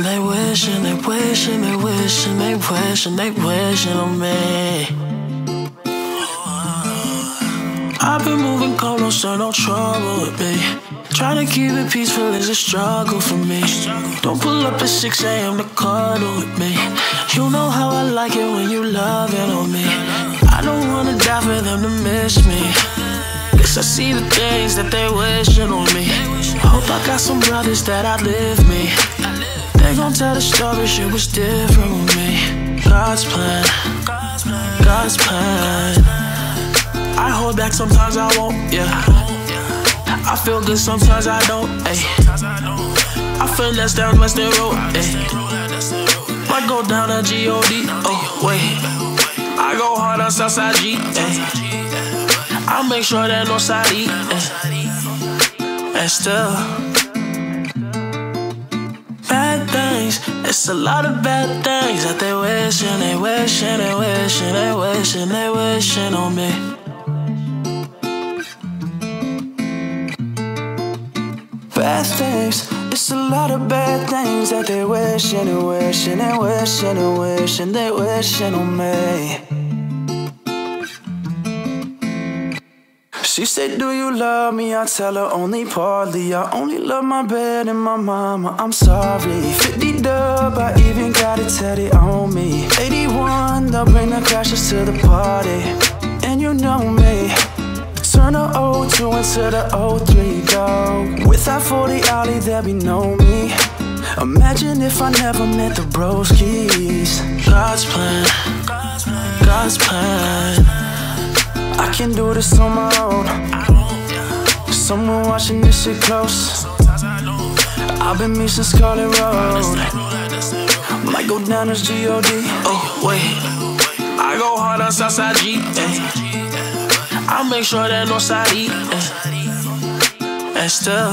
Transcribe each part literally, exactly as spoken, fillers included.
they wishing, they wishing, they wishing, they wishing, they wishing on me. I've been moving cold, don't stir no trouble with me. Trying to keep it peaceful is a struggle for me. Don't pull up at six A M to cuddle with me. You know how I like it when you loving on me. I don't wanna die for them to miss me. Guess I see the things that they wishing on me. Hope I got some brothers that outlive me. They gon' tell the story, shit was different with me. God's plan, God's plan. I hold back, sometimes I won't, yeah. I feel good, sometimes I don't, ayy. I finesse down Western Road, ayy. Might go down to G O D, oh, wait. I go hard on Southside G, ayy. I make sure that no side E, ayy. And still, bad things, it's a lot of bad things that they wishing, they wishing, they wishing, they wishing, they wishing on me. Bad things, it's a lot of bad things that they wishing and wishing and wishing and wishing, they wishing on me. She said, do you love me? I tell her only partly. I only love my bed and my mama, I'm sorry. Fifty dub, I even got it tatted on me. Eighty-one, they'll bring the crashes to the party. And you know me, turn the oh two into the oh three, dog. With that forty ollie, there be no me. Imagine if I never met the broskies. God's plan, God's plan. I can do this on my own. Someone watching this shit close. I've been missing Scarlet Road. Might go down as G O D. Oh wait, I go hard on Southside G, ayy. I make sure that no side E, ayy. And still,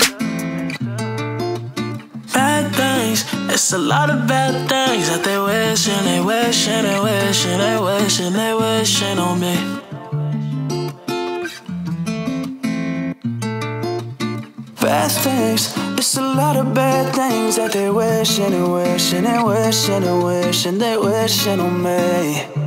bad things, it's a lot of bad things that they wishing, they wishing, they wishing, they wishing, they wishing on me. Bad things, it's a lot of bad things that they wishing and wishing and wishing and wishing, they wishing on me.